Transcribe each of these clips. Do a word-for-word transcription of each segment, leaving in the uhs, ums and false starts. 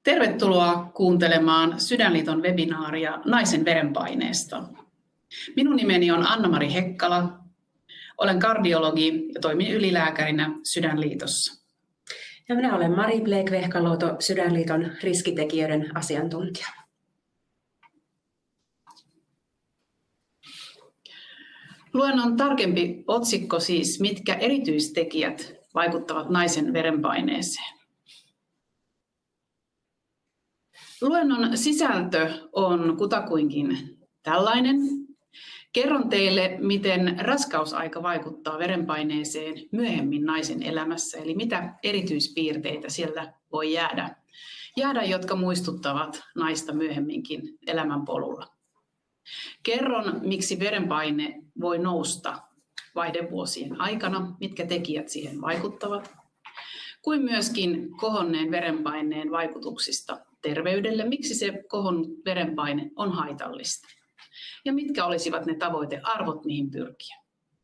Tervetuloa kuuntelemaan Sydänliiton webinaaria naisen verenpaineesta. Minun nimeni on Anna-Mari Hekkala. Olen kardiologi ja toimin ylilääkärinä Sydänliitossa. Ja minä olen Mari Bleek-Vehkaluoto, Sydänliiton riskitekijöiden asiantuntija. Luennon tarkempi otsikko siis, mitkä erityistekijät vaikuttavat naisen verenpaineeseen. Luennon sisältö on kutakuinkin tällainen. Kerron teille, miten raskausaika vaikuttaa verenpaineeseen myöhemmin naisen elämässä, eli mitä erityispiirteitä sieltä voi jäädä, jäädä jotka muistuttavat naista myöhemminkin elämänpolulla. Kerron, miksi verenpaine voi nousta vaihdevuosien aikana, mitkä tekijät siihen vaikuttavat, kuin myöskin kohonneen verenpaineen vaikutuksista terveydelle, miksi se kohonnut verenpaine on haitallista ja mitkä olisivat ne tavoitearvot, mihin pyrkiä.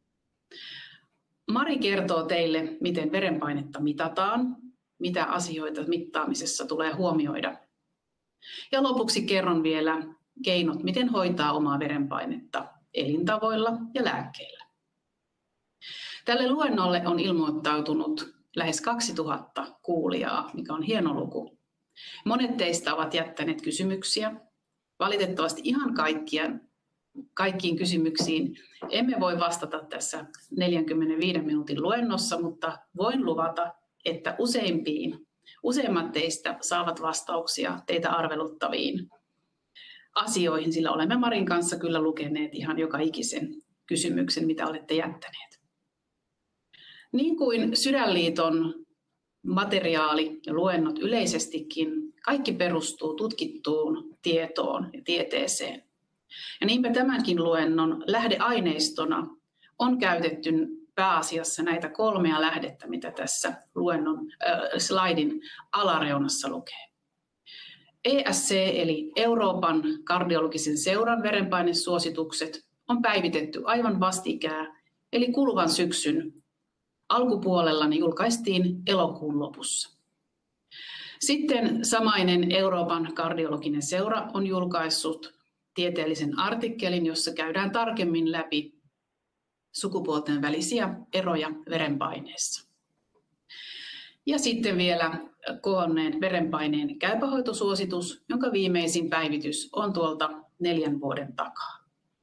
Mari kertoo teille, miten verenpainetta mitataan, mitä asioita mittaamisessa tulee huomioida. Ja lopuksi kerron vielä keinot, miten hoitaa omaa verenpainetta elintavoilla ja lääkkeillä. Tälle luennolle on ilmoittautunut lähes kaksituhatta kuulijaa, mikä on hieno luku. Monet teistä ovat jättäneet kysymyksiä. Valitettavasti ihan kaikkien, kaikkiin kysymyksiin emme voi vastata tässä neljänkymmenenviiden minuutin luennossa, mutta voin luvata, että useimpiin, useimmat teistä saavat vastauksia teitä arveluttaviin asioihin, sillä olemme Marin kanssa kyllä lukeneet ihan joka ikisen kysymyksen, mitä olette jättäneet. Niin kuin Sydänliiton materiaali ja luennot yleisestikin, kaikki perustuu tutkittuun tietoon ja tieteeseen. Ja niinpä tämänkin luennon lähdeaineistona on käytetty pääasiassa näitä kolmea lähdettä, mitä tässä luennon äh, slaidin alareunassa lukee. E S C eli Euroopan kardiologisen seuran verenpainesuositukset on päivitetty aivan vastikään, eli kuluvan syksyn alkupuolella ne julkaistiin elokuun lopussa. Sitten samainen Euroopan kardiologinen seura on julkaissut tieteellisen artikkelin, jossa käydään tarkemmin läpi sukupuolten välisiä eroja verenpaineessa. Ja sitten vielä kohonneen verenpaineen käypähoitosuositus, jonka viimeisin päivitys on tuolta neljän vuoden takaa.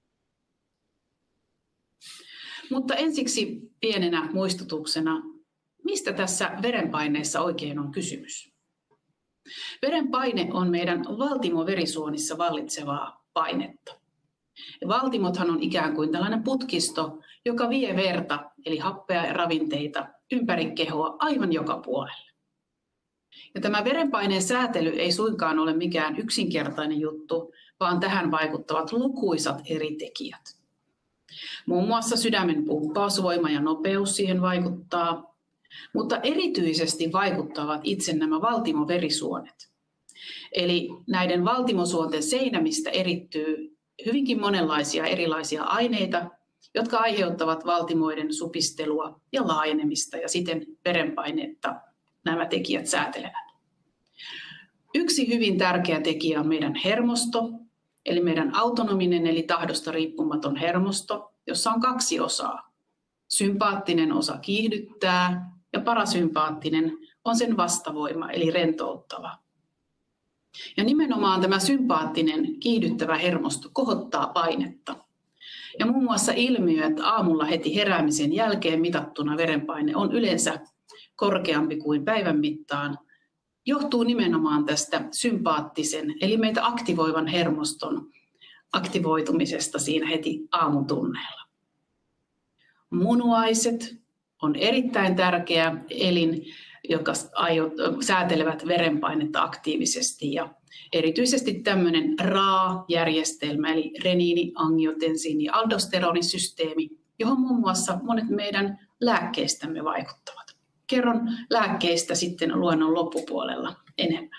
Mutta ensiksi pienenä muistutuksena, mistä tässä verenpaineessa oikein on kysymys? Verenpaine on meidän valtimoverisuonissa vallitsevaa painetta. Valtimothan on ikään kuin tällainen putkisto, joka vie verta, eli happea ja ravinteita, ympäri kehoa aivan joka puolelle. Ja tämä verenpaineen säätely ei suinkaan ole mikään yksinkertainen juttu, vaan tähän vaikuttavat lukuisat eri tekijät. Muun muassa sydämen pumppausvoima ja nopeus siihen vaikuttaa, mutta erityisesti vaikuttavat itse nämä valtimoverisuonet. Eli näiden valtimosuonten seinämistä erittyy hyvinkin monenlaisia erilaisia aineita, jotka aiheuttavat valtimoiden supistelua ja laajenemista ja siten verenpainetta nämä tekijät säätelevät. Yksi hyvin tärkeä tekijä on meidän hermosto, eli meidän autonominen eli tahdosta riippumaton hermosto, jossa on kaksi osaa. Sympaattinen osa kiihdyttää ja parasympaattinen on sen vastavoima eli rentouttava. Ja nimenomaan tämä sympaattinen kiihdyttävä hermosto kohottaa painetta. Ja muun muassa ilmiö, että aamulla heti heräämisen jälkeen mitattuna verenpaine on yleensä korkeampi kuin päivän mittaan, johtuu nimenomaan tästä sympaattisen eli meitä aktivoivan hermoston aktivoitumisesta siinä heti aamutunneilla. Munuaiset on erittäin tärkeä elin, jotka säätelevät verenpainetta aktiivisesti ja erityisesti tämmöinen R A A-järjestelmä eli reniini, angiotensiini ja aldosteronisysteemi, johon muun muassa monet meidän lääkkeistämme vaikuttavat. Kerron lääkkeistä sitten luennon loppupuolella enemmän.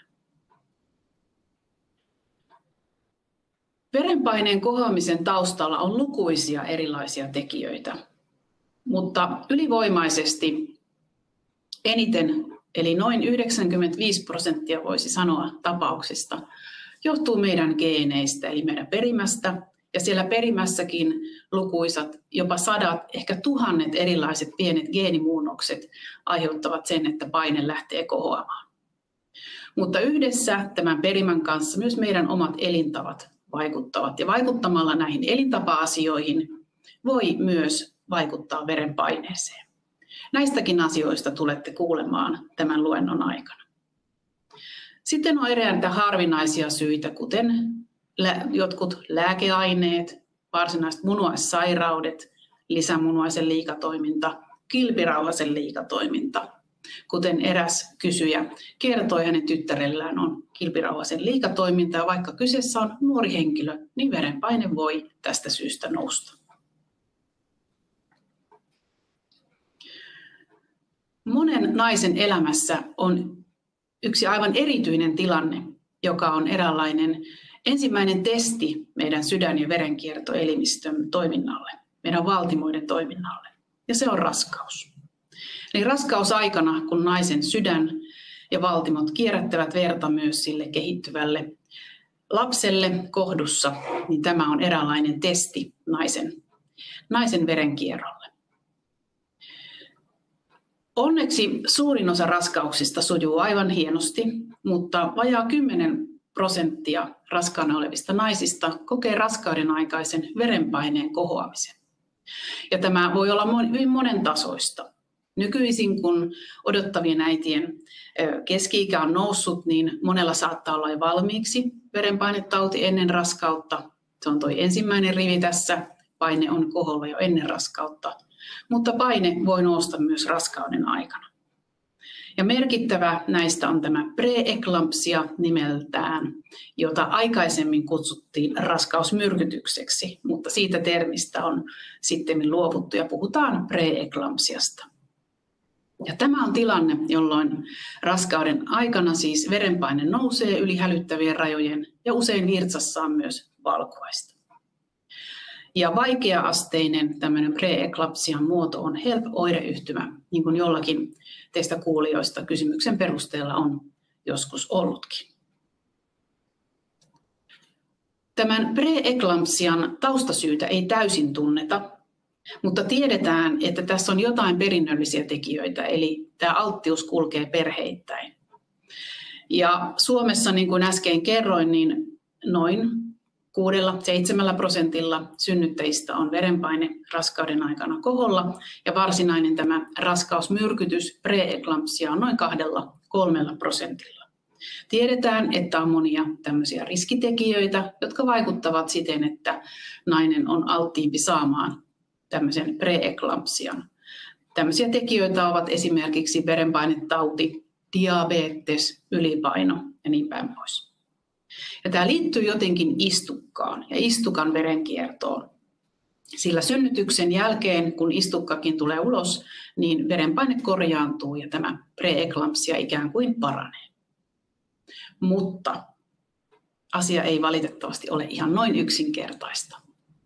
Verenpaineen kohoamisen taustalla on lukuisia erilaisia tekijöitä, mutta ylivoimaisesti eniten eli noin yhdeksänkymmentäviisi prosenttia voisi sanoa tapauksista, johtuu meidän geeneistä, eli meidän perimästä. Ja siellä perimässäkin lukuisat, jopa sadat, ehkä tuhannet erilaiset pienet geenimuunnokset aiheuttavat sen, että paine lähtee kohoamaan. Mutta yhdessä tämän perimän kanssa myös meidän omat elintavat vaikuttavat. Ja vaikuttamalla näihin elintapa-asioihin voi myös vaikuttaa verenpaineeseen. Näistäkin asioista tulette kuulemaan tämän luennon aikana. Sitten on eräitä harvinaisia syitä, kuten jotkut lääkeaineet, varsinaiset munuaissairaudet, lisämunuaisen liikatoiminta, kilpirauhasen liikatoiminta. Kuten eräs kysyjä kertoi, hänen tyttärellään on kilpirauhasen liikatoiminta, ja vaikka kyseessä on nuori henkilö, niin verenpaine voi tästä syystä nousta. Monen naisen elämässä on yksi aivan erityinen tilanne, joka on eräänlainen ensimmäinen testi meidän sydän- ja verenkiertoelimistön toiminnalle, meidän valtimoiden toiminnalle, ja se on raskaus. Eli raskausaikana, kun naisen sydän ja valtimot kierrättävät verta myös sille kehittyvälle lapselle kohdussa, niin tämä on eräänlainen testi naisen, naisen verenkierrolle. Onneksi suurin osa raskauksista sujuu aivan hienosti, mutta vajaa kymmenen prosenttia raskaana olevista naisista kokee raskauden aikaisen verenpaineen kohoamisen. Ja tämä voi olla hyvin monen tasoista. Nykyisin, kun odottavien äitien keski-ikä on noussut, niin monella saattaa olla jo valmiiksi verenpainetauti ennen raskautta. Se on tuo ensimmäinen rivi tässä. Paine on koholla jo ennen raskautta, mutta paine voi nousta myös raskauden aikana. Ja merkittävä näistä on tämä preeklampsia nimeltään, jota aikaisemmin kutsuttiin raskausmyrkytykseksi, mutta siitä termistä on sitten luovuttu ja puhutaan preeklampsiasta. Ja tämä on tilanne, jolloin raskauden aikana siis verenpaine nousee yli hälyttävien rajojen ja usein virtsassa on myös valkuaista. Ja vaikea-asteinen tämmöinen preeklampsian muoto on H E L P-oireyhtymä, niin kuin jollakin teistä kuulijoista kysymyksen perusteella on joskus ollutkin. Tämän preeklampsian taustasyytä ei täysin tunneta, mutta tiedetään, että tässä on jotain perinnöllisiä tekijöitä, eli tämä alttius kulkee perheittäin. Ja Suomessa, niin kuin äsken kerroin, niin noin kuudella seitsemällä prosentilla synnyttäjistä on verenpaine raskauden aikana koholla, ja varsinainen tämä raskausmyrkytys, preeklampsia, on noin kahdella kolmella prosentilla. Tiedetään, että on monia tämmöisiä riskitekijöitä, jotka vaikuttavat siten, että nainen on alttiimpi saamaan tämmöisen preeklampsian. Tämmöisiä tekijöitä ovat esimerkiksi verenpainetauti, diabetes, ylipaino ja niin päin pois. Ja tämä liittyy jotenkin istukkaan ja istukan verenkiertoon. Sillä synnytyksen jälkeen, kun istukkakin tulee ulos, niin verenpaine korjaantuu ja tämä preeklampsia ikään kuin paranee. Mutta asia ei valitettavasti ole ihan noin yksinkertaista.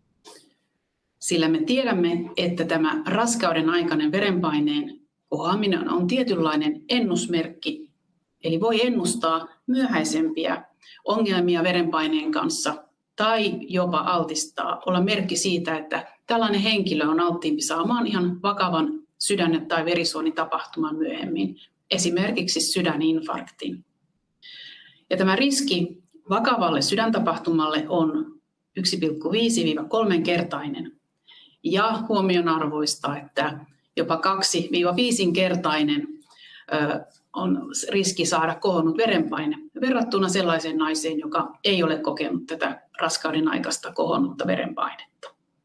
Sillä me tiedämme, että tämä raskauden aikainen verenpaineen kohoaminen on tietynlainen ennusmerkki, eli voi ennustaa myöhäisempiä ongelmia verenpaineen kanssa tai jopa altistaa, olla merkki siitä, että tällainen henkilö on alttiimpi saamaan ihan vakavan sydän- tai verisuonitapahtuman myöhemmin, esimerkiksi sydäninfarktin. Ja tämä riski vakavalle sydäntapahtumalle on yksi pilkku viisi kolme kertainen. Ja huomionarvoista, että jopa kaksi viisi kertainen on riski saada kohonnut verenpaine verrattuna sellaiseen naiseen, joka ei ole kokenut tätä raskauden aikaista kohonnutta verenpainetta.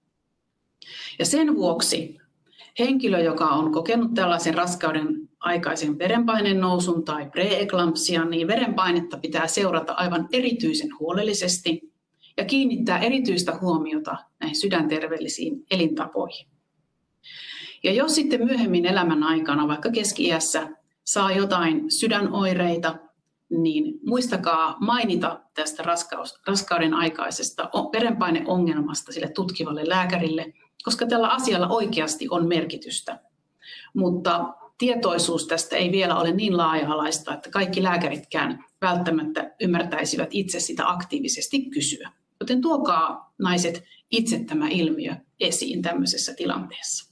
Ja sen vuoksi henkilö, joka on kokenut tällaisen raskauden aikaisen verenpaineen nousun tai preeklampsian, niin verenpainetta pitää seurata aivan erityisen huolellisesti ja kiinnittää erityistä huomiota näihin sydänterveellisiin elintapoihin. Ja jos sitten myöhemmin elämän aikana, vaikka keski-iässä, saa jotain sydänoireita, niin muistakaa mainita tästä raskaus, raskauden aikaisesta verenpaineongelmasta sille tutkivalle lääkärille, koska tällä asialla oikeasti on merkitystä. Mutta tietoisuus tästä ei vielä ole niin laaja-alaista, että kaikki lääkäritkään välttämättä ymmärtäisivät itse sitä aktiivisesti kysyä. Joten tuokaa naiset itse tämä ilmiö esiin tämmöisessä tilanteessa.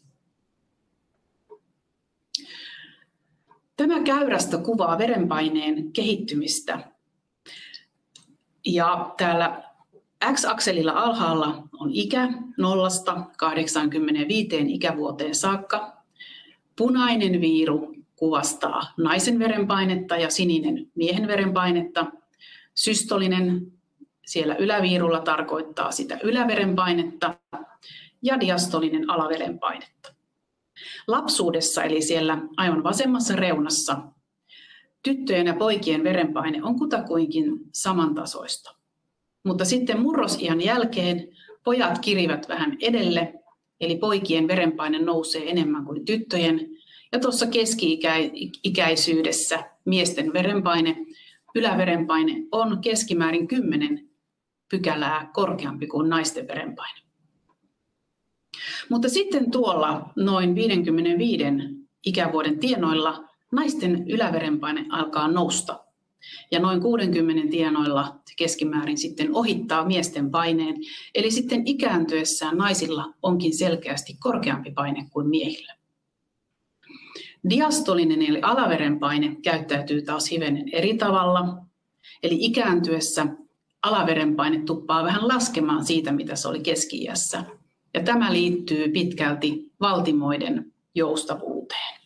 Tämä käyrästö kuvaa verenpaineen kehittymistä. Ja täällä X-akselilla alhaalla on ikä nollasta kahdeksaankymmeneenviiteen ikävuoteen saakka. Punainen viiru kuvastaa naisen verenpainetta ja sininen miehen verenpainetta. Systolinen siellä yläviirulla tarkoittaa sitä yläverenpainetta ja diastolinen alaverenpainetta. Lapsuudessa, eli siellä aivan vasemmassa reunassa, tyttöjen ja poikien verenpaine on kutakuinkin samantasoista. Mutta sitten murrosiän jälkeen pojat kirivät vähän edelle, eli poikien verenpaine nousee enemmän kuin tyttöjen. Ja tuossa keski-ikäisyydessä miesten verenpaine, yläverenpaine on keskimäärin kymmenen pykälää korkeampi kuin naisten verenpaine. Mutta sitten tuolla noin viidenkymmenenviiden ikävuoden tienoilla naisten yläverenpaine alkaa nousta. Ja noin kuudenkymmenen tienoilla se keskimäärin sitten ohittaa miesten paineen. Eli sitten ikääntyessään naisilla onkin selkeästi korkeampi paine kuin miehillä. Diastolinen eli alaverenpaine käyttäytyy taas hivenen eri tavalla. Eli ikääntyessä alaverenpaine tuppaa vähän laskemaan siitä, mitä se oli keski-iässä. Ja tämä liittyy pitkälti valtimoiden joustavuuteen.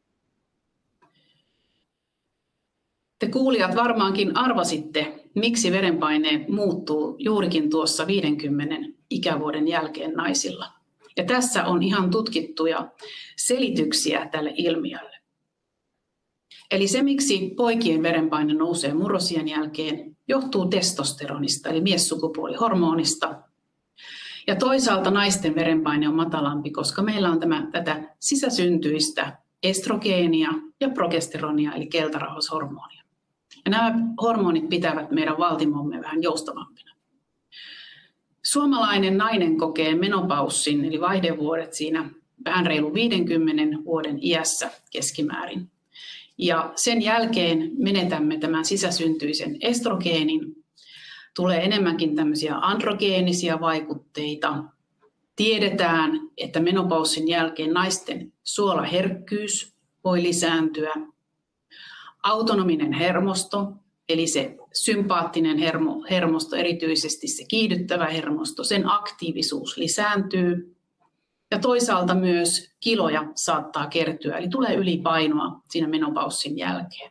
Te kuulijat varmaankin arvasitte, miksi verenpaine muuttuu juurikin tuossa viidenkymmenen ikävuoden jälkeen naisilla. Ja tässä on ihan tutkittuja selityksiä tälle ilmiölle. Eli se, miksi poikien verenpaine nousee murrosiän jälkeen, johtuu testosteronista, eli miessukupuolihormonista. Ja toisaalta naisten verenpaine on matalampi, koska meillä on tämä, tätä sisäsyntyistä estrogeenia ja progesteronia, eli keltarauhashormonia. Ja nämä hormonit pitävät meidän valtimomme vähän joustavampina. Suomalainen nainen kokee menopaussin, eli vaihdevuodet siinä vähän reilu viidenkymmenen vuoden iässä keskimäärin. Ja sen jälkeen menetämme tämän sisäsyntyisen estrogeenin. Tulee enemmänkin tämmöisiä androgeenisia vaikutteita. Tiedetään, että menopaussin jälkeen naisten suolaherkkyys voi lisääntyä. Autonominen hermosto, eli se sympaattinen hermo, hermosto, erityisesti se kiihdyttävä hermosto, sen aktiivisuus lisääntyy. Ja toisaalta myös kiloja saattaa kertyä, eli tulee ylipainoa siinä menopaussin jälkeen.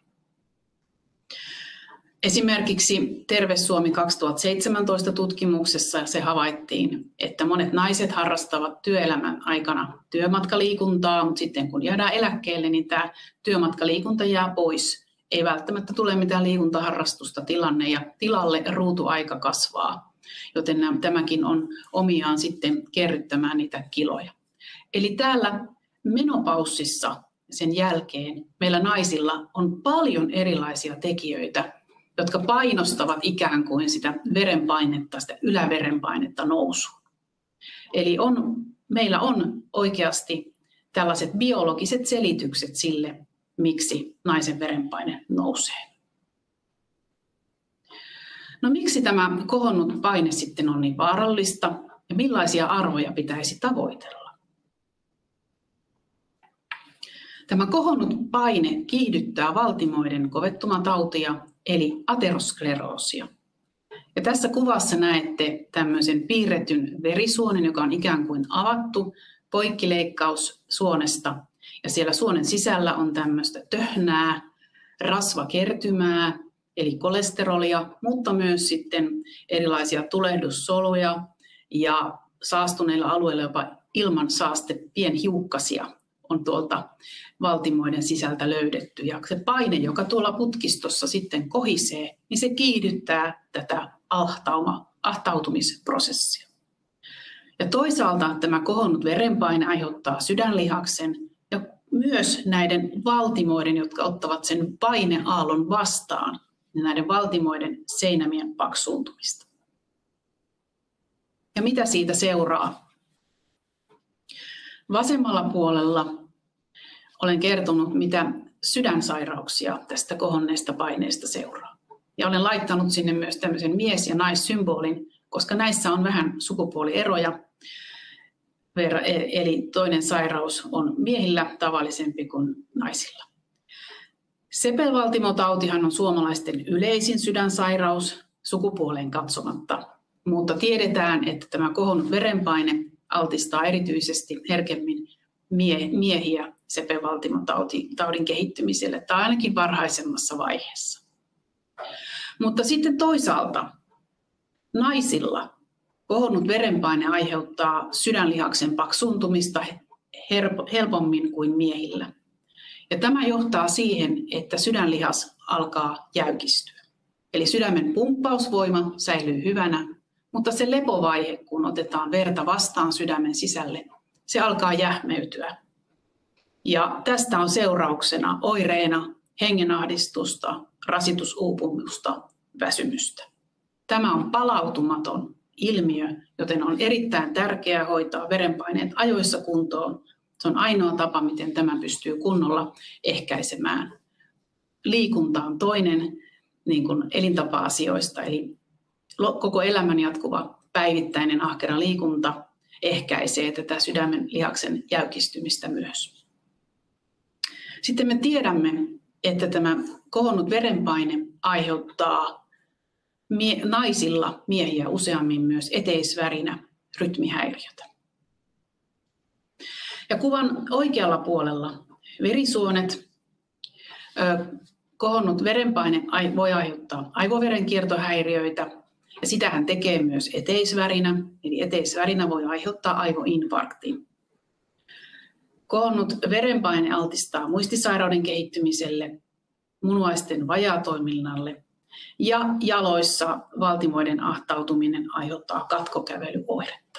Esimerkiksi Terve Suomi kaksituhattaseitsemäntoista tutkimuksessa se havaittiin, että monet naiset harrastavat työelämän aikana työmatkaliikuntaa, mutta sitten kun jäädään eläkkeelle, niin tämä työmatkaliikunta jää pois. Ei välttämättä tule mitään liikuntaharrastusta tilanne ja tilalle ruutuaika kasvaa, joten tämäkin on omiaan sitten kerryttämään niitä kiloja. Eli täällä menopaussissa sen jälkeen meillä naisilla on paljon erilaisia tekijöitä, jotka painostavat ikään kuin sitä verenpainetta, sitä yläverenpainetta nousuun. Eli on, meillä on oikeasti tällaiset biologiset selitykset sille, miksi naisen verenpaine nousee. No miksi tämä kohonnut paine sitten on niin vaarallista ja millaisia arvoja pitäisi tavoitella? Tämä kohonnut paine kiihdyttää valtimoiden kovettumatautia eli ateroskleroosia. Ja tässä kuvassa näette tämmöisen piirretyn verisuonen, joka on ikään kuin avattu poikkileikkaus suonesta. Ja siellä suonen sisällä on tämmöistä töhnää, rasvakertymää, eli kolesterolia, mutta myös sitten erilaisia tulehdussoluja ja saastuneilla alueilla jopa ilman saaste pienhiukkasia on tuolta valtimoiden sisältä löydetty. Ja se paine, joka tuolla putkistossa sitten kohisee, niin se kiihdyttää tätä ahtauma, ahtautumisprosessia. Ja toisaalta tämä kohonnut verenpaine aiheuttaa sydänlihaksen ja myös näiden valtimoiden, jotka ottavat sen paineaallon vastaan, niin näiden valtimoiden seinämien paksuuntumista. Ja mitä siitä seuraa? Vasemmalla puolella olen kertonut, mitä sydänsairauksia tästä kohonneesta paineesta seuraa. Ja olen laittanut sinne myös tämmöisen mies- ja naissymbolin, koska näissä on vähän sukupuolieroja. Eli toinen sairaus on miehillä tavallisempi kuin naisilla. Sepelvaltimotautihan on suomalaisten yleisin sydänsairaus sukupuoleen katsomatta, mutta tiedetään, että tämä kohonnut verenpaine altistaa erityisesti herkemmin miehiä sepelvaltimotaudin kehittymiselle tai ainakin varhaisemmassa vaiheessa. Mutta sitten toisaalta naisilla kohonnut verenpaine aiheuttaa sydänlihaksen paksuuntumista helpommin kuin miehillä. Ja tämä johtaa siihen, että sydänlihas alkaa jäykistyä. Eli sydämen pumppausvoima säilyy hyvänä, mutta se lepovaihe, kun otetaan verta vastaan sydämen sisälle, se alkaa jähmeytyä. Ja tästä on seurauksena oireena hengenahdistusta, rasitusuupumusta, väsymystä. Tämä on palautumaton ilmiö, joten on erittäin tärkeää hoitaa verenpaineet ajoissa kuntoon. Se on ainoa tapa, miten tämä pystyy kunnolla ehkäisemään. Liikunta on toinen niin kuin elintapa-asioista, eli koko elämän jatkuva päivittäinen ahkera liikunta ehkäisee tätä sydämen lihaksen jäykistymistä myös. Sitten me tiedämme, että tämä kohonnut verenpaine aiheuttaa mie- naisilla miehiä useammin myös eteisvärinä rytmihäiriötä. Ja kuvan oikealla puolella verisuonet, kohonnut verenpaine voi aiheuttaa aivoverenkiertohäiriöitä ja sitähän tekee myös eteisvärinä, eli eteisvärinä voi aiheuttaa aivoinfarktin. Kohonnut verenpaine altistaa muistisairauden kehittymiselle, munuaisten vajaatoiminnalle ja jaloissa valtimoiden ahtautuminen aiheuttaa katkokävelyoiretta.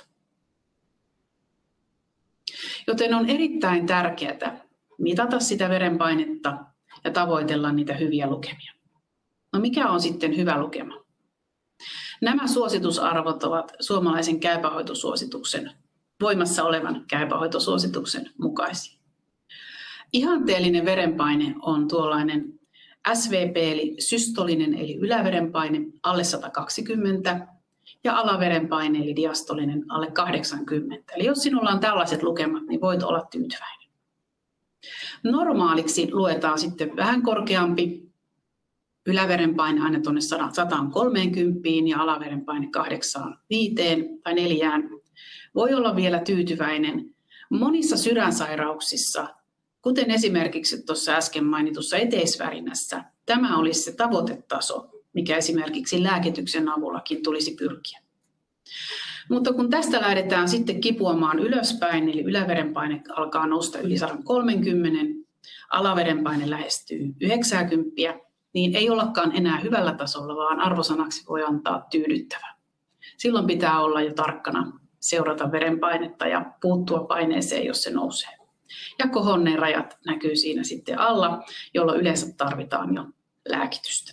Joten on erittäin tärkeää mitata sitä verenpainetta ja tavoitella niitä hyviä lukemia. No mikä on sitten hyvä lukema? Nämä suositusarvot ovat suomalaisen käypähoitosuosituksen, voimassa olevan käypähoitosuosituksen mukaisia. Ihanteellinen verenpaine on tuollainen S V P eli systolinen eli yläverenpaine alle sata kaksikymmentä ja alaverenpaine eli diastolinen alle kahdeksankymmentä. Eli jos sinulla on tällaiset lukemat, niin voit olla tyytyväinen. Normaaliksi luetaan sitten vähän korkeampi yläverenpaine aina tuonne sata kolmekymmentä ja alaverenpaine kahdeksaan viiteen tai neljään. Voi olla vielä tyytyväinen. Monissa sydänsairauksissa, kuten esimerkiksi tuossa äsken mainitussa eteisvärinässä, tämä olisi se tavoitetaso, mikä esimerkiksi lääkityksen avullakin tulisi pyrkiä. Mutta kun tästä lähdetään sitten kipuamaan ylöspäin, eli yläverenpaine alkaa nousta yli sata kolmekymmentä, alaverenpaine lähestyy yhdeksänkymmentä, niin ei ollakaan enää hyvällä tasolla, vaan arvosanaksi voi antaa tyydyttävä. Silloin pitää olla jo tarkkana seurata verenpainetta ja puuttua paineeseen, jos se nousee. Ja kohonneen rajat näkyy siinä sitten alla, jolloin yleensä tarvitaan jo lääkitystä.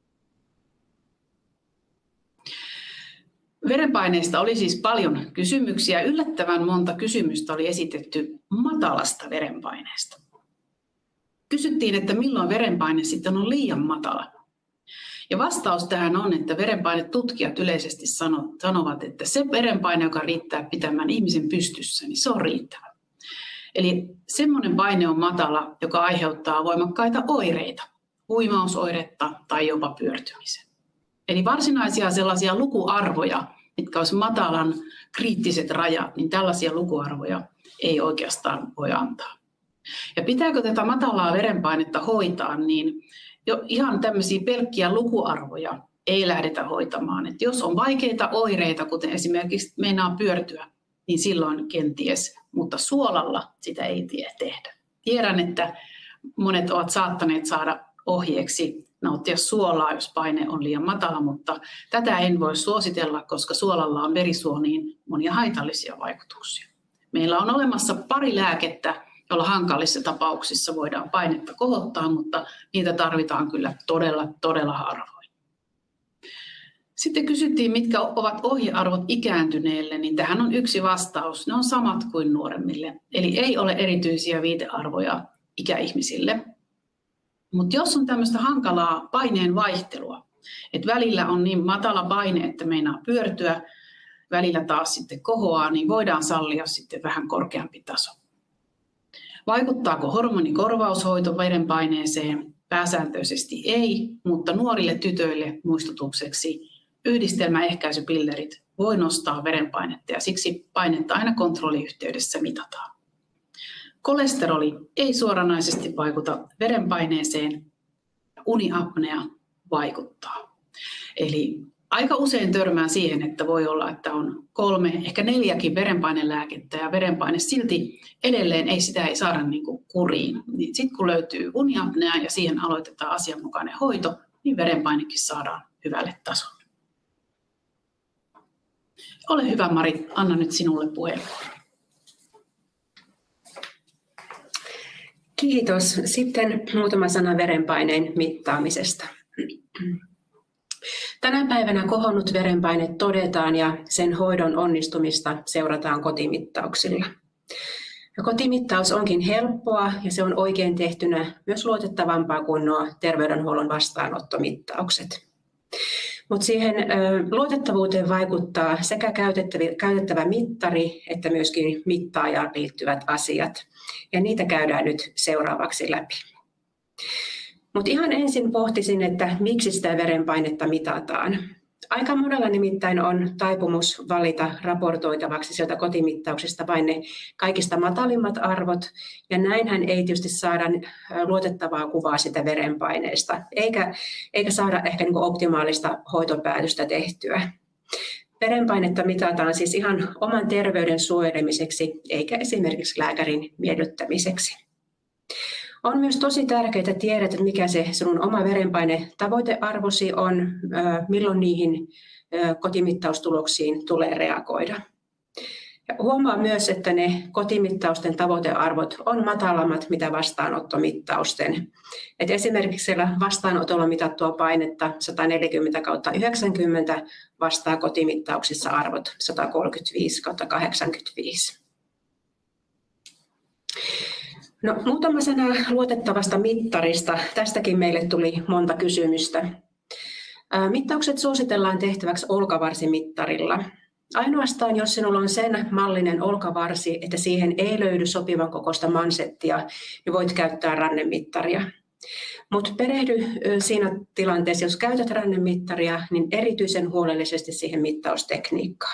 Verenpaineista oli siis paljon kysymyksiä. Yllättävän monta kysymystä oli esitetty matalasta verenpaineesta. Kysyttiin, että milloin verenpaine sitten on liian matala. Ja vastaus tähän on, että verenpainetutkijat yleisesti sanovat, että se verenpaine, joka riittää pitämään ihmisen pystyssä, niin se on riittävä. Eli semmoinen paine on matala, joka aiheuttaa voimakkaita oireita, huimausoiretta tai jopa pyörtymisen. Eli varsinaisia sellaisia lukuarvoja, mitkä olisi matalan kriittiset rajat, niin tällaisia lukuarvoja ei oikeastaan voi antaa. Ja pitääkö tätä matalaa verenpainetta hoitaa, niin jo ihan tämmöisiä pelkkiä lukuarvoja ei lähdetä hoitamaan. Et jos on vaikeita oireita, kuten esimerkiksi meinaa pyörtyä, niin silloin kenties, mutta suolalla sitä ei tehdä. Tiedän, että monet ovat saattaneet saada ohjeeksi nauttia suolaa, jos paine on liian matala, mutta tätä en voi suositella, koska suolalla on verisuoniin monia haitallisia vaikutuksia. Meillä on olemassa pari lääkettä, jolla hankalissa tapauksissa voidaan painetta kohottaa, mutta niitä tarvitaan kyllä todella, todella harvoin. Sitten kysyttiin, mitkä ovat ohjearvot ikääntyneelle, niin tähän on yksi vastaus. Ne on samat kuin nuoremmille, eli ei ole erityisiä viitearvoja ikäihmisille. Mutta jos on tämmöistä hankalaa paineen vaihtelua, että välillä on niin matala paine, että meinaa pyörtyä, välillä taas sitten kohoaa, niin voidaan sallia sitten vähän korkeampi taso. Vaikuttaako hormonikorvaushoito verenpaineeseen? Pääsääntöisesti ei, mutta nuorille tytöille muistutukseksi yhdistelmäehkäisypillerit voi nostaa verenpainetta ja siksi painetta aina kontrolliyhteydessä mitataan. Kolesteroli ei suoranaisesti vaikuta verenpaineeseen, uniapnea vaikuttaa. Eli aika usein törmään siihen, että voi olla, että on kolme, ehkä neljäkin verenpainelääkettä ja verenpaine silti edelleen ei sitä ei saada niin kuin kuriin. Niin sitten kun löytyy uniapnea ja siihen aloitetaan asianmukainen hoito, niin verenpainekin saadaan hyvälle tasolle. Ole hyvä, Mari, anna nyt sinulle puheenvuoro. Kiitos. Sitten muutama sana verenpaineen mittaamisesta. Tänä päivänä kohonnut verenpaine todetaan ja sen hoidon onnistumista seurataan kotimittauksilla. Ja kotimittaus onkin helppoa ja se on oikein tehtynä myös luotettavampaa kuin nuo terveydenhuollon vastaanottomittaukset. Mutta siihen ö, luotettavuuteen vaikuttaa sekä käytettävä mittari että myöskin mittaajaan liittyvät asiat. Ja niitä käydään nyt seuraavaksi läpi. Mutta ihan ensin pohtisin, että miksi sitä verenpainetta mitataan. Aika monella nimittäin on taipumus valita raportoitavaksi sieltä kotimittauksesta vain ne kaikista matalimmat arvot. Ja näinhän ei tietysti saada luotettavaa kuvaa sitä verenpaineesta, eikä, eikä saada ehkä niin kuin optimaalista hoitopäätöstä tehtyä. Verenpainetta mitataan siis ihan oman terveyden suojelemiseksi, eikä esimerkiksi lääkärin miellyttämiseksi. On myös tosi tärkeää tiedät, että mikä se sinun oma verenpainetavoitearvosi on, milloin niihin kotimittaustuloksiin tulee reagoida. Ja huomaa myös, että ne kotimittausten tavoitearvot on matalammat mitä vastaanottomittausten. Et esimerkiksi siellä vastaanotolla mitattua painetta sata neljäkymmentä kautta yhdeksänkymmentä vastaa kotimittauksissa arvot sata kolmekymmentäviisi kautta kahdeksankymmentäviisi. No, muutama sana luotettavasta mittarista. Tästäkin meille tuli monta kysymystä. Mittaukset suositellaan tehtäväksi olkavarsimittarilla. Ainoastaan jos sinulla on sen mallinen olkavarsi, että siihen ei löydy sopivan kokoista mansettia, niin voit käyttää rannemittaria. Mutta perehdy siinä tilanteessa, jos käytät rannemittaria, niin erityisen huolellisesti siihen mittaustekniikkaan.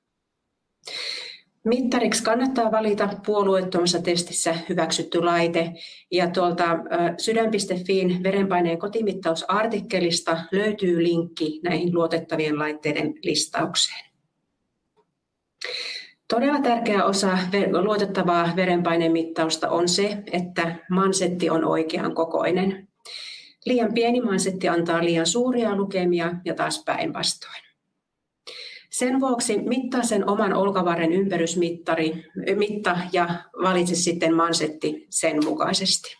Mittariksi kannattaa valita puolueettomassa testissä hyväksytty laite ja tuolta sydän piste fiin verenpaineen kotimittausartikkelista löytyy linkki näihin luotettavien laitteiden listaukseen. Todella tärkeä osa luotettavaa verenpainemittausta on se, että mansetti on oikean kokoinen. Liian pieni mansetti antaa liian suuria lukemia ja taas päinvastoin. Sen vuoksi mittaa sen oman olkavarren ympärysmittari mitta ja valitse sitten mansetti sen mukaisesti.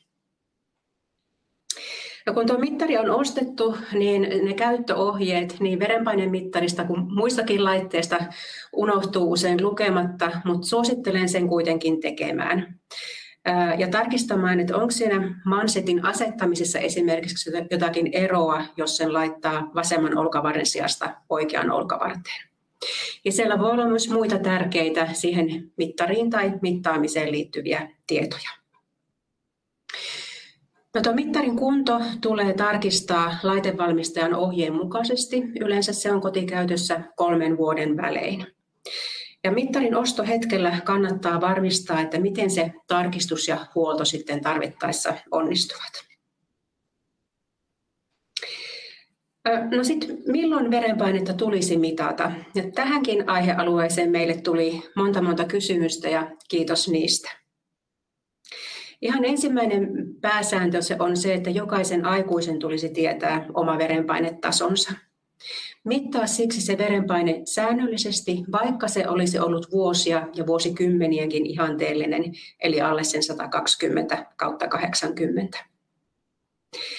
Ja kun tuo mittari on ostettu, niin ne käyttöohjeet niin verenpainemittarista kuin muistakin laitteista unohtuu usein lukematta, mutta suosittelen sen kuitenkin tekemään. Ja tarkistamaan, että onko siinä mansetin asettamisessa esimerkiksi jotakin eroa, jos sen laittaa vasemman olkavarren sijasta oikean olkavarteen. Ja siellä voi olla myös muita tärkeitä siihen mittariin tai mittaamiseen liittyviä tietoja. No, tuo mittarin kunto tulee tarkistaa laitevalmistajan ohjeen mukaisesti. Yleensä se on kotikäytössä kolmen vuoden välein. Ja mittarin ostohetkellä kannattaa varmistaa, että miten se tarkistus ja huolto sitten tarvittaessa onnistuvat. No sitten, milloin verenpainetta tulisi mitata? Ja tähänkin aihealueeseen meille tuli monta monta kysymystä ja kiitos niistä. Ihan ensimmäinen pääsääntö se on se, että jokaisen aikuisen tulisi tietää oma verenpainetasonsa. Mittaa siksi se verenpaine säännöllisesti, vaikka se olisi ollut vuosia ja vuosikymmenienkin ihanteellinen, eli alle sen sata kaksikymmentä kautta kahdeksankymmentä.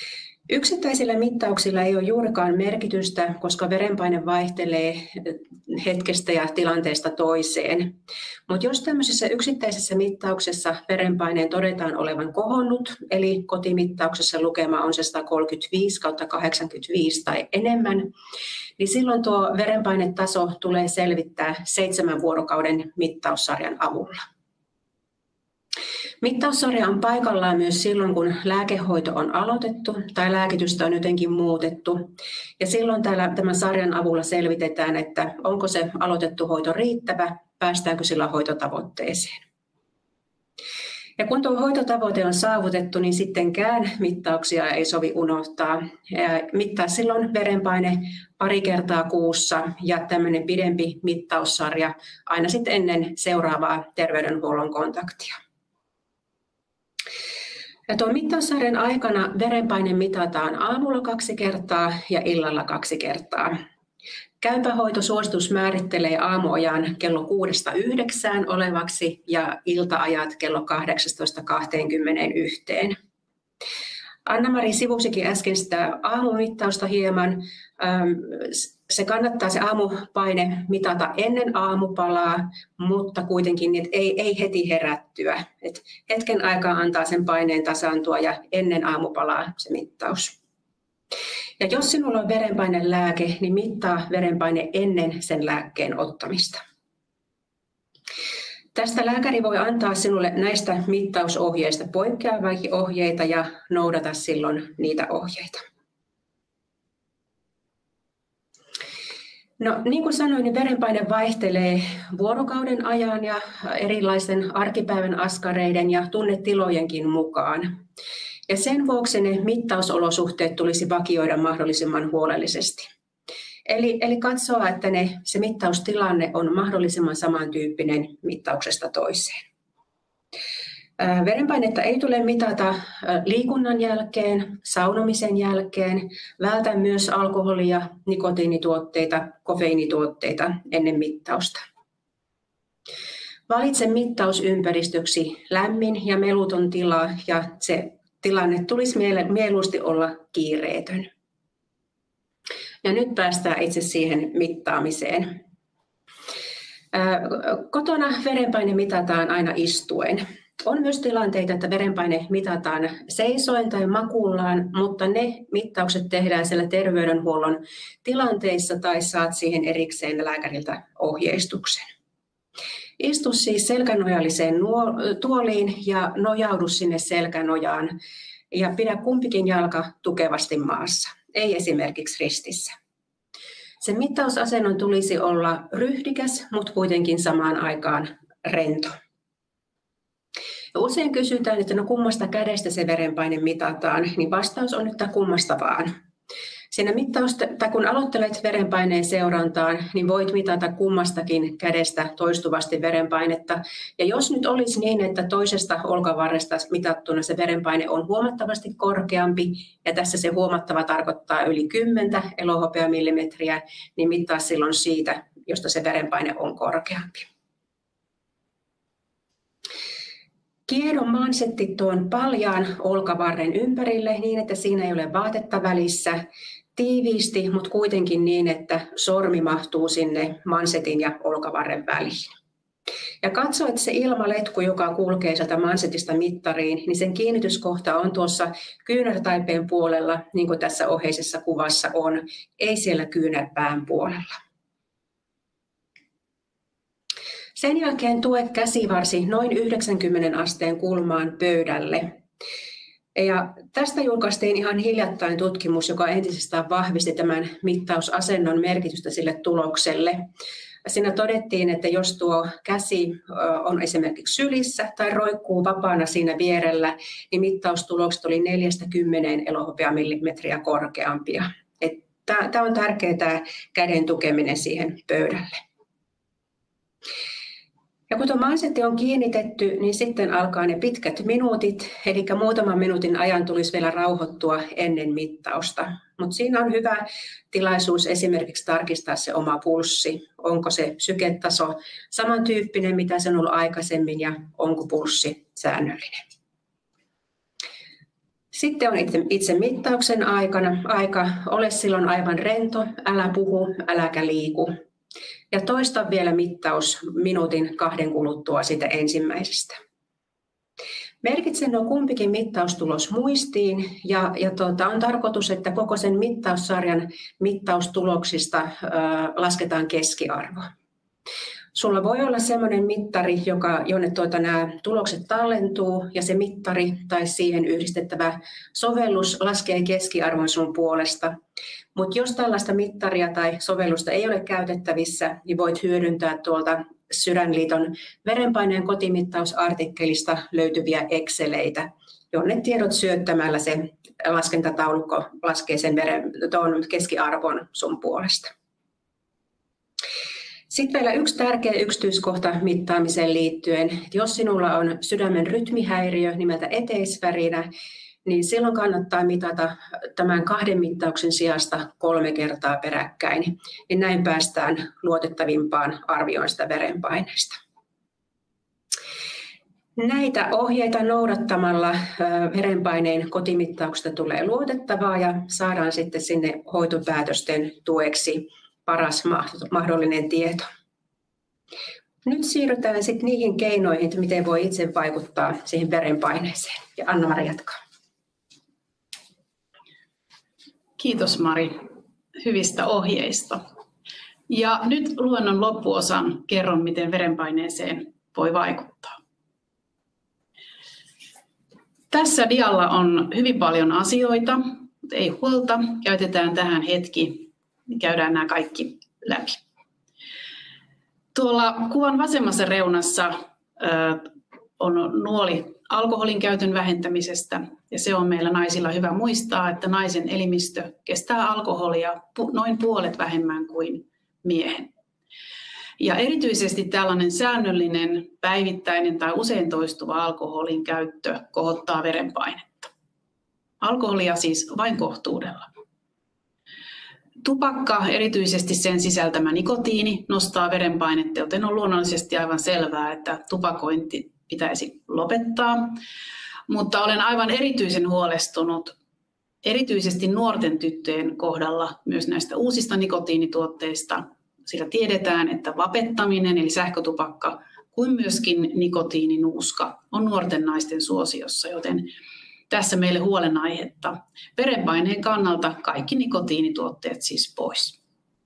Yksittäisillä mittauksilla ei ole juurikaan merkitystä, koska verenpaine vaihtelee hetkestä ja tilanteesta toiseen. Mutta jos tämmöisessä yksittäisessä mittauksessa verenpaineen todetaan olevan kohonnut, eli kotimittauksessa lukema on se sata kolmekymmentäviisi kautta kahdeksankymmentäviisi tai enemmän, niin silloin tuo verenpainetaso tulee selvittää seitsemän vuorokauden mittaussarjan avulla. Mittaussarja on paikallaan myös silloin, kun lääkehoito on aloitettu tai lääkitystä on jotenkin muutettu. Ja silloin täällä tämän sarjan avulla selvitetään, että onko se aloitettu hoito riittävä, päästäänkö sillä hoitotavoitteeseen. Ja kun tuo hoitotavoite on saavutettu, niin sittenkään mittauksia ei sovi unohtaa. Mittaa silloin verenpaine pari kertaa kuussa ja tämmöinen pidempi mittaussarja aina sitten ennen seuraavaa terveydenhuollon kontaktia. Ja tuon mittaussarjan aikana verenpaine mitataan aamulla kaksi kertaa ja illalla kaksi kertaa. Käypähoitosuositus määrittelee aamuajan kello kuudesta yhdeksään olevaksi ja iltaajat kello kahdeksasta kahteenkymmeneenyhteen. Anna-Mari sivusikin äsken sitä aamumittausta hieman. Se kannattaa se aamupaine mitata ennen aamupalaa, mutta kuitenkin että ei, ei heti herättyä. Et hetken aikaa antaa sen paineen tasaantua ja ennen aamupalaa se mittaus. Ja jos sinulla on verenpainelääke, niin mittaa verenpaine ennen sen lääkkeen ottamista. Tästä lääkäri voi antaa sinulle näistä mittausohjeista poikkeavia ohjeita ja noudata silloin niitä ohjeita. No, niin kuin sanoin, niin verenpaine vaihtelee vuorokauden ajan ja erilaisten arkipäivän askareiden ja tunnetilojenkin mukaan. Ja sen vuoksi ne mittausolosuhteet tulisi vakioida mahdollisimman huolellisesti. Eli, eli katsoa, että ne, se mittaustilanne on mahdollisimman samantyyppinen mittauksesta toiseen. Verenpainetta ei tule mitata liikunnan jälkeen, saunomisen jälkeen, vältä myös alkoholia, nikotiinituotteita, kofeiinituotteita ennen mittausta. Valitse mittausympäristöksi lämmin ja meluton tila ja se tilanne tulisi mieluusti olla kiireetön. Ja nyt päästään itse siihen mittaamiseen. Kotona verenpaine mitataan aina istuen. On myös tilanteita, että verenpaine mitataan seisoen tai makuullaan, mutta ne mittaukset tehdään siellä terveydenhuollon tilanteissa tai saat siihen erikseen lääkäriltä ohjeistuksen. Istu siis selkänojalliseen tuoliin ja nojaudu sinne selkänojaan ja pidä kumpikin jalka tukevasti maassa, ei esimerkiksi ristissä. Sen mittausasennon tulisi olla ryhdikäs, mutta kuitenkin samaan aikaan rento. Ja usein kysytään, että no kummasta kädestä se verenpaine mitataan, niin vastaus on, että kummasta vaan. Siinä mittausta, tai kun aloittelet verenpaineen seurantaan, niin voit mitata kummastakin kädestä toistuvasti verenpainetta. Ja jos nyt olisi niin, että toisesta olkavarresta mitattuna se verenpaine on huomattavasti korkeampi, ja tässä se huomattava tarkoittaa yli kymmenen elohopeamillimetriä, niin mittaa silloin siitä, josta se verenpaine on korkeampi. Kiedon mansetti tuon paljaan olkavarren ympärille niin, että siinä ei ole vaatetta välissä. Tiiviisti, mutta kuitenkin niin, että sormi mahtuu sinne mansetin ja olkavarren väliin. Ja katso, että se ilmaletku, joka kulkee sieltä mansetista mittariin, niin sen kiinnityskohta on tuossa kyynärtaipeen puolella, niin kuin tässä oheisessa kuvassa on, ei siellä kyynärpään puolella. Sen jälkeen tue käsivarsi noin yhdeksänkymmentä asteen kulmaan pöydälle. Ja tästä julkaistiin ihan hiljattain tutkimus, joka entisestään vahvisti tämän mittausasennon merkitystä sille tulokselle. Siinä todettiin, että jos tuo käsi on esimerkiksi sylissä tai roikkuu vapaana siinä vierellä, niin mittaustulokset oli neljästä kymmeneen elohopeamillimetriä korkeampia. Tämä on tärkeää, tämä käden tukeminen siihen pöydälle. Ja kun tuo mansetti on kiinnitetty, niin sitten alkaa ne pitkät minuutit, eli muutaman minuutin ajan tulisi vielä rauhoittua ennen mittausta. Mutta siinä on hyvä tilaisuus esimerkiksi tarkistaa se oma pulssi. Onko se syketaso samantyyppinen, mitä se on ollut aikaisemmin, ja onko pulssi säännöllinen. Sitten on itse, itse mittauksen aikana aika. Ole silloin aivan rento, älä puhu, äläkä liiku. Ja toista vielä mittaus minuutin kahden kuluttua siitä ensimmäisestä. Merkitsen nuo kumpikin mittaustulos muistiin ja, ja tuota, on tarkoitus, että koko sen mittaussarjan mittaustuloksista ö, lasketaan keskiarvo. Sulla voi olla sellainen mittari, joka, jonne tuota, nämä tulokset tallentuu ja se mittari tai siihen yhdistettävä sovellus laskee keskiarvon sun puolesta. Mutta jos tällaista mittaria tai sovellusta ei ole käytettävissä, niin voit hyödyntää tuolta Sydänliiton verenpaineen kotimittausartikkelista löytyviä Exceleitä, jonne tiedot syöttämällä se laskentataulukko laskee sen veren, tuon keskiarvon sun puolesta. Sitten vielä yksi tärkeä yksityiskohta mittaamiseen liittyen. Jos sinulla on sydämen rytmihäiriö nimeltä eteisvärinä, niin silloin kannattaa mitata tämän kahden mittauksen sijasta kolme kertaa peräkkäin. Niin näin päästään luotettavimpaan arvioon sitä verenpaineesta. Näitä ohjeita noudattamalla verenpaineen kotimittauksesta tulee luotettavaa ja saadaan sitten sinne hoitopäätösten tueksi paras mahdollinen tieto. Nyt siirrytään sitten niihin keinoihin, että miten voi itse vaikuttaa siihen verenpaineeseen. Ja Anna-Mari jatkaa. Kiitos Mari hyvistä ohjeista. Ja nyt luennon loppuosan kerron, miten verenpaineeseen voi vaikuttaa. Tässä dialla on hyvin paljon asioita, mutta ei huolta. Käytetään tähän hetki, niin käydään nämä kaikki läpi. Tuolla kuvan vasemmassa reunassa on nuoli alkoholin käytön vähentämisestä. Ja se on meillä naisilla hyvä muistaa, että naisen elimistö kestää alkoholia noin puolet vähemmän kuin miehen. Ja erityisesti tällainen säännöllinen, päivittäinen tai usein toistuva alkoholin käyttö kohottaa verenpainetta. Alkoholia siis vain kohtuudella. Tupakka, erityisesti sen sisältämä nikotiini, nostaa verenpainetta, joten on luonnollisesti aivan selvää, että tupakointi pitäisi lopettaa. Mutta olen aivan erityisen huolestunut, erityisesti nuorten tyttöjen kohdalla myös näistä uusista nikotiinituotteista, sillä tiedetään, että vapettaminen eli sähkötupakka kuin myöskin nikotiininuuska on nuorten naisten suosiossa, joten tässä meille huolenaihetta. Verenpaineen kannalta kaikki nikotiinituotteet siis pois.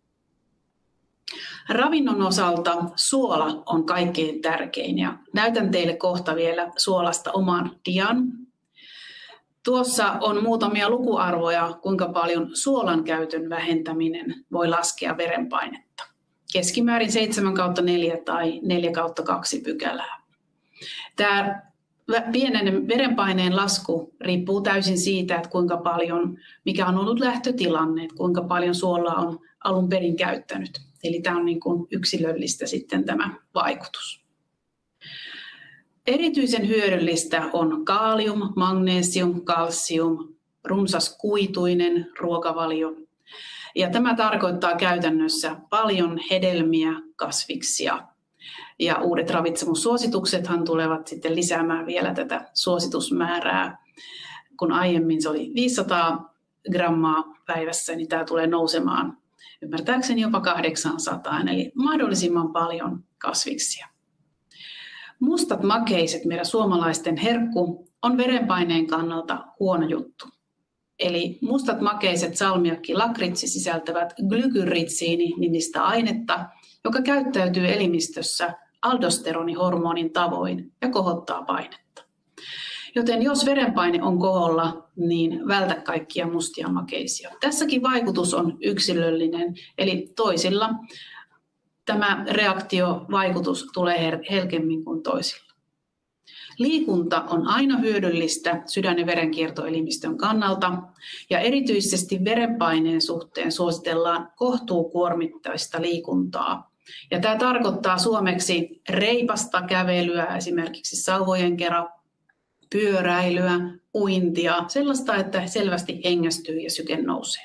Ravinnon osalta suola on kaikkein tärkein ja näytän teille kohta vielä suolasta oman dian. Tuossa on muutamia lukuarvoja, kuinka paljon suolan käytön vähentäminen voi laskea verenpainetta. Keskimäärin seitsemän kautta neljä tai neljä kautta kaksi pykälää. Tämä pienen verenpaineen lasku riippuu täysin siitä, että kuinka paljon, mikä on ollut lähtötilanne, että kuinka paljon suolaa on alun perin käyttänyt. Eli tämä on niin kuin yksilöllistä sitten tämä vaikutus. Erityisen hyödyllistä on kaalium, magnesium, kalsium, runsas kuituinen ruokavalio. Ja tämä tarkoittaa käytännössä paljon hedelmiä, kasviksia. Ja uudet ravitsemussuosituksethan tulevat sitten lisäämään vielä tätä suositusmäärää. Kun aiemmin se oli viisisataa grammaa päivässä, niin tämä tulee nousemaan ymmärtääkseni jopa kahdeksansataa, eli mahdollisimman paljon kasviksia. Mustat makeiset, meidän suomalaisten herkku, on verenpaineen kannalta huono juttu. Eli mustat makeiset, salmiakki, lakritsi sisältävät glykyritsiini-nimistä ainetta, joka käyttäytyy elimistössä aldosteronihormonin tavoin ja kohottaa painetta. Joten jos verenpaine on koholla, niin vältä kaikkia mustia makeisia. Tässäkin vaikutus on yksilöllinen, eli toisilla tämä reaktiovaikutus tulee helkemmin kuin toisilla. Liikunta on aina hyödyllistä sydän- ja verenkiertoelimistön kannalta ja erityisesti verenpaineen suhteen suositellaan kohtuukuormittaista liikuntaa. Ja tämä tarkoittaa suomeksi reipasta kävelyä, esimerkiksi sauvojen kera, pyöräilyä, uintia, sellaista, että selvästi hengästyy ja syke nousee.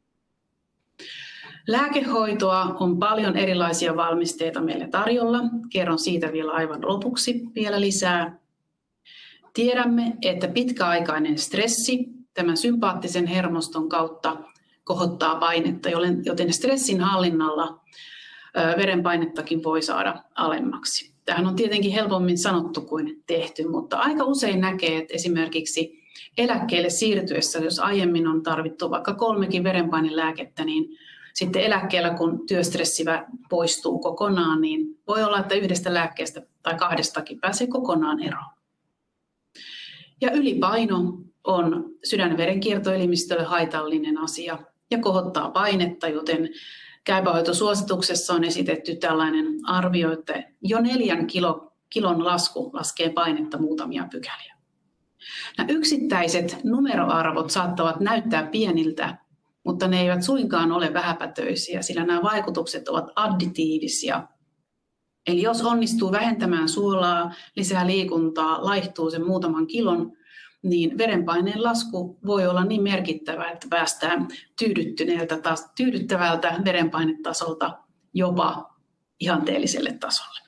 Lääkehoitoa on paljon erilaisia valmisteita meille tarjolla. Kerron siitä vielä aivan lopuksi vielä lisää. Tiedämme, että pitkäaikainen stressi tämän sympaattisen hermoston kautta kohottaa painetta, joten stressin hallinnalla verenpainettakin voi saada alemmaksi. Tämähän on tietenkin helpommin sanottu kuin tehty, mutta aika usein näkee, että esimerkiksi eläkkeelle siirtyessä, jos aiemmin on tarvittu vaikka kolmekin verenpainelääkettä, niin sitten eläkkeellä, kun työstressi poistuu kokonaan, niin voi olla, että yhdestä lääkkeestä tai kahdestakin pääsee kokonaan eroon. Ja ylipaino on sydän- ja verenkiertoelimistölle haitallinen asia ja kohottaa painetta, joten käypähoitosuosituksessa on esitetty tällainen arvio, että jo neljän kilo, kilon lasku laskee painetta muutamia pykäliä. Nämä yksittäiset numeroarvot saattavat näyttää pieniltä, mutta ne eivät suinkaan ole vähäpätöisiä, sillä nämä vaikutukset ovat additiivisia. Eli jos onnistuu vähentämään suolaa, lisää liikuntaa, laihtuu sen muutaman kilon, niin verenpaineen lasku voi olla niin merkittävä, että päästään tyydyttyneeltä, tyydyttävältä verenpainetasolta jopa ihanteelliselle tasolle.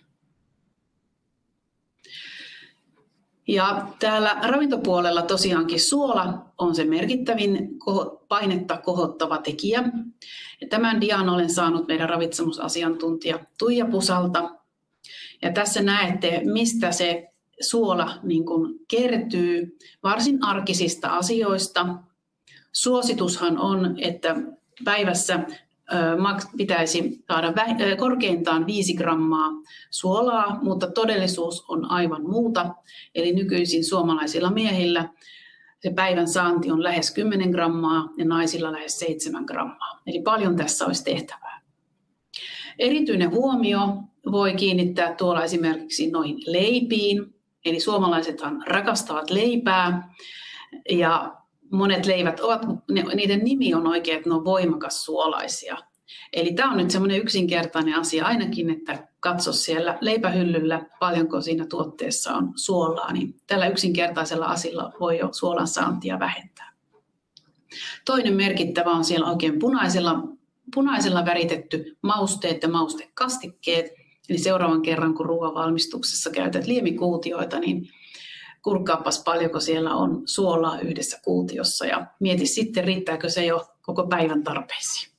Ja täällä ravintopuolella tosiaankin suola on se merkittävin painetta kohottava tekijä. Ja tämän dian olen saanut meidän ravitsemusasiantuntija Tuija Pusalta. Ja tässä näette, mistä se suola niin kuin kertyy varsin arkisista asioista. Suositushan on, että päivässä pitäisi saada korkeintaan viisi grammaa suolaa, mutta todellisuus on aivan muuta. Eli nykyisin suomalaisilla miehillä se päivän saanti on lähes kymmenen grammaa ja naisilla lähes seitsemän grammaa. Eli paljon tässä olisi tehtävää. Erityinen huomio voi kiinnittää tuolla esimerkiksi noihin leipiin. Eli suomalaisethan rakastavat leipää ja monet leivät ovat, niiden nimi on oikein, että ne on voimakas suolaisia. Eli tämä on nyt semmoinen yksinkertainen asia ainakin, että katso siellä leipähyllyllä, paljonko siinä tuotteessa on suolaa, niin tällä yksinkertaisella asialla voi jo suolan saantia vähentää. Toinen merkittävä on siellä oikein punaisella, punaisella väritetty mausteet ja maustekastikkeet. Eli seuraavan kerran, kun ruoan valmistuksessa käytät liemikuutioita, niin kurkkaappas paljonko siellä on suolaa yhdessä kuutiossa ja mieti sitten, riittääkö se jo koko päivän tarpeisiin.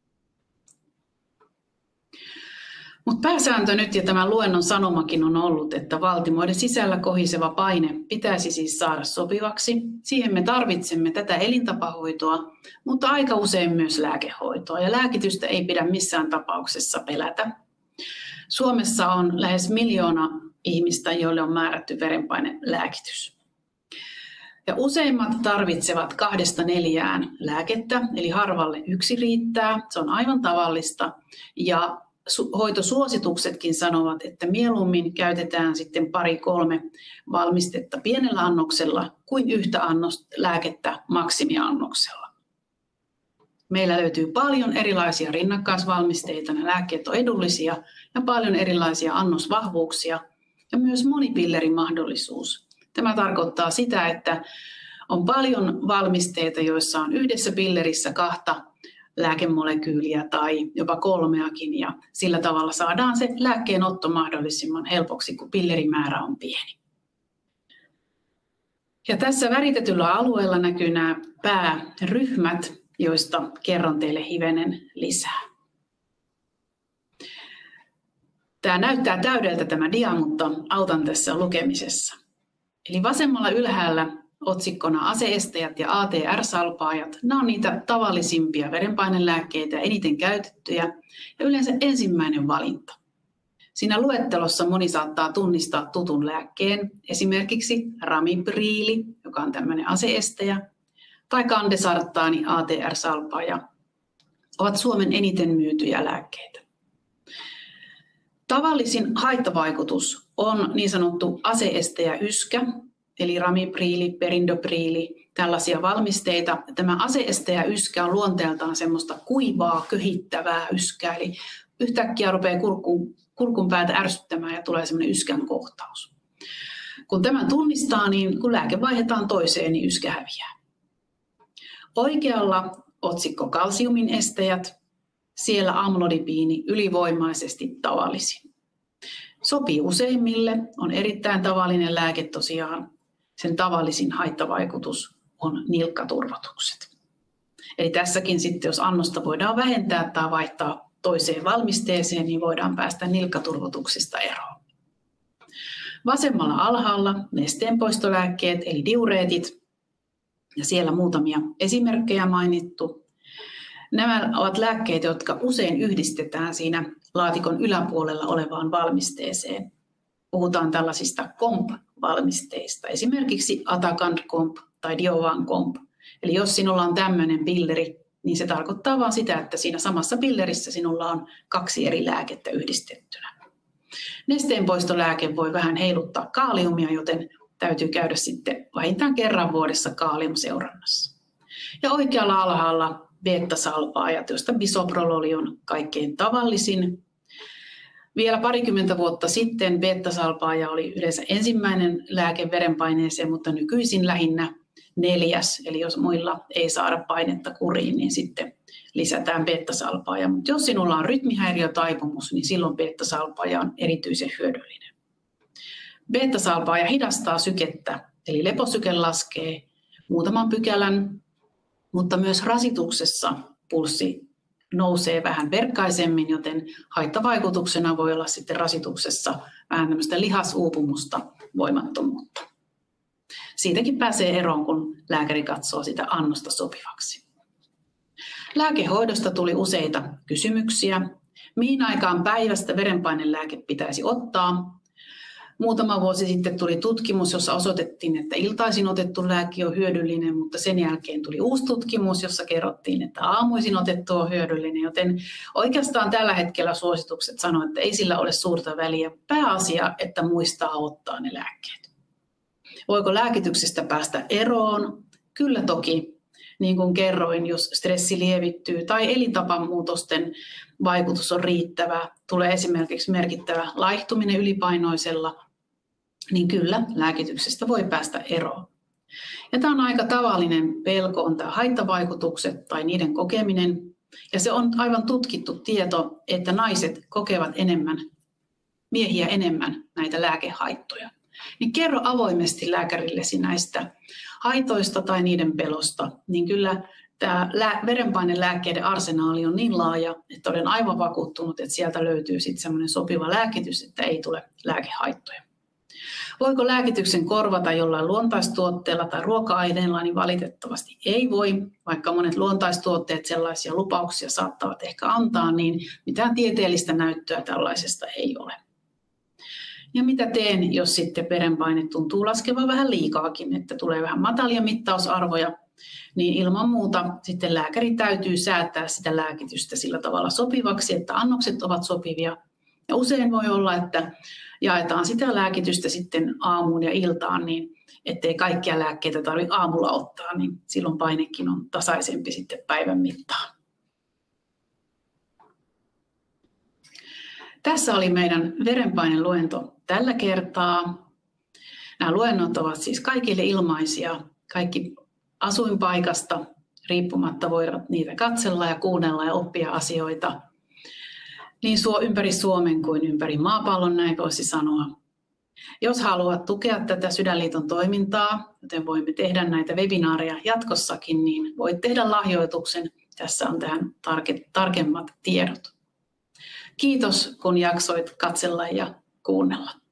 Mutta pääsääntö nyt ja tämän luennon sanomakin on ollut, että valtimoiden sisällä kohiseva paine pitäisi siis saada sopivaksi. Siihen me tarvitsemme tätä elintapahoitoa, mutta aika usein myös lääkehoitoa ja lääkitystä ei pidä missään tapauksessa pelätä. Suomessa on lähes miljoona ihmistä, joille on määrätty verenpainelääkitys. Ja useimmat tarvitsevat kahdesta neljään lääkettä, eli harvalle yksi riittää. Se on aivan tavallista. Ja hoitosuosituksetkin sanovat, että mieluummin käytetään sitten pari-kolme valmistetta pienellä annoksella kuin yhtä annosta lääkettä maksimiannoksella. Meillä löytyy paljon erilaisia rinnakkaisvalmisteita, ne lääkkeet on edullisia ja paljon erilaisia annosvahvuuksia ja myös monipillerimahdollisuus. Tämä tarkoittaa sitä, että on paljon valmisteita, joissa on yhdessä pillerissä kahta lääkemolekyyliä tai jopa kolmeakin ja sillä tavalla saadaan se lääkkeenotto mahdollisimman helpoksi, kun pillerimäärä on pieni. Ja tässä väritetyllä alueella näkyy nämä pääryhmät, joista kerron teille hivenen lisää. Tämä näyttää täydeltä tämä dia, mutta autan tässä lukemisessa. Eli vasemmalla ylhäällä otsikkona ase-estäjät ja A T R-salpaajat. Nämä on niitä tavallisimpia verenpainelääkkeitä, eniten käytettyjä ja yleensä ensimmäinen valinta. Siinä luettelossa moni saattaa tunnistaa tutun lääkkeen, esimerkiksi ramipriili, joka on tämmöinen ase-estäjä, tai kandesartaani A T R-salpaaja, ovat Suomen eniten myytyjä lääkkeitä. Tavallisin haittavaikutus on niin sanottu ase-estäjäyskä, eli ramipriili, perindopriili, tällaisia valmisteita. Tämä ase-estäjäyskä on luonteeltaan semmoista kuivaa, köhittävää yskää, eli yhtäkkiä rupeaa kurkun, kurkun päätä ärsyttämään ja tulee semmoinen yskän kohtaus. Kun tämän tunnistaa, niin kun lääke vaihdetaan toiseen, niin yskä häviää. Oikealla otsikko kalsiumin estäjät, siellä amlodipiini ylivoimaisesti tavallisin. Sopii useimmille, on erittäin tavallinen lääke tosiaan. Sen tavallisin haittavaikutus on nilkkaturvotukset. Eli tässäkin sitten, jos annosta voidaan vähentää tai vaihtaa toiseen valmisteeseen, niin voidaan päästä nilkkaturvotuksista eroon. Vasemmalla alhaalla nesteenpoistolääkkeet eli diureetit, ja siellä muutamia esimerkkejä mainittu. Nämä ovat lääkkeitä, jotka usein yhdistetään siinä laatikon yläpuolella olevaan valmisteeseen. Puhutaan tällaisista C O M P-valmisteista, esimerkiksi Atacand C O M P tai Diovan C O M P. Eli jos sinulla on tämmöinen pilleri, niin se tarkoittaa vain sitä, että siinä samassa pillerissä sinulla on kaksi eri lääkettä yhdistettynä. Nesteenpoistolääke voi vähän heiluttaa kaaliumia, joten täytyy käydä sitten vähintään kerran vuodessa kaaliumseurannassa. Ja oikealla alhaalla beta-salpaajat, joista bisoprololi on kaikkein tavallisin. Vielä parikymmentä vuotta sitten beta-salpaaja oli yleensä ensimmäinen lääke verenpaineeseen, mutta nykyisin lähinnä neljäs. Eli jos muilla ei saada painetta kuriin, niin sitten lisätään beta-salpaaja. Mutta jos sinulla on rytmihäiriötaipumus, niin silloin beta-salpaaja on erityisen hyödyllinen. Beta-salpaaja hidastaa sykettä, eli leposyke laskee muutaman pykälän, mutta myös rasituksessa pulssi nousee vähän verkkaisemmin, joten haittavaikutuksena voi olla sitten rasituksessa vähän tämmöistä lihasuupumusta, voimattomuutta. Siitäkin pääsee eroon, kun lääkäri katsoo sitä annosta sopivaksi. Lääkehoidosta tuli useita kysymyksiä. Mihin aikaan päivästä verenpainelääke pitäisi ottaa? Muutama vuosi sitten tuli tutkimus, jossa osoitettiin, että iltaisin otettu lääke on hyödyllinen, mutta sen jälkeen tuli uusi tutkimus, jossa kerrottiin, että aamuisin otettu on hyödyllinen, joten oikeastaan tällä hetkellä suositukset sanoo, että ei sillä ole suurta väliä. Pääasia, että muistaa ottaa ne lääkkeet. Voiko lääkityksestä päästä eroon? Kyllä toki. Niin kuin kerroin, jos stressi lievittyy tai elintapamuutosten vaikutus on riittävä, tulee esimerkiksi merkittävä laihtuminen ylipainoisella, niin kyllä lääkityksestä voi päästä eroon. Ja tämä on aika tavallinen pelko, on tämä haittavaikutukset tai niiden kokeminen. Ja se on aivan tutkittu tieto, että naiset kokevat enemmän, miehiä enemmän näitä lääkehaittoja. Niin kerro avoimesti lääkärillesi näistä haitoista tai niiden pelosta, niin kyllä tämä verenpainelääkkeiden arsenaali on niin laaja, että olen aivan vakuuttunut, että sieltä löytyy sitten semmoinen sopiva lääkitys, että ei tule lääkehaittoja. Voiko lääkityksen korvata jollain luontaistuotteella tai ruoka-aineella, niin valitettavasti ei voi. Vaikka monet luontaistuotteet sellaisia lupauksia saattavat ehkä antaa, niin mitään tieteellistä näyttöä tällaisesta ei ole. Ja mitä teen, jos sitten verenpaine tuntuu laskevan vähän liikaakin, että tulee vähän matalia mittausarvoja, niin ilman muuta sitten lääkäri täytyy säätää sitä lääkitystä sillä tavalla sopivaksi, että annokset ovat sopivia. Ja usein voi olla, että jaetaan sitä lääkitystä sitten aamuun ja iltaan, niin ettei kaikkia lääkkeitä tarvitse aamulla ottaa, niin silloin painekin on tasaisempi sitten päivän mittaan. Tässä oli meidän verenpaineluento tällä kertaa. Nämä luennot ovat siis kaikille ilmaisia. Kaikki asuinpaikasta riippumatta voivat niitä katsella ja kuunnella ja oppia asioita. Niin ympäri Suomen kuin ympäri maapallon, näin voisi sanoa. Jos haluat tukea tätä Sydänliiton toimintaa, joten voimme tehdä näitä webinaareja jatkossakin, niin voit tehdä lahjoituksen. Tässä on tähän tarke- tarkemmat tiedot. Kiitos, kun jaksoit katsella ja kuunnella.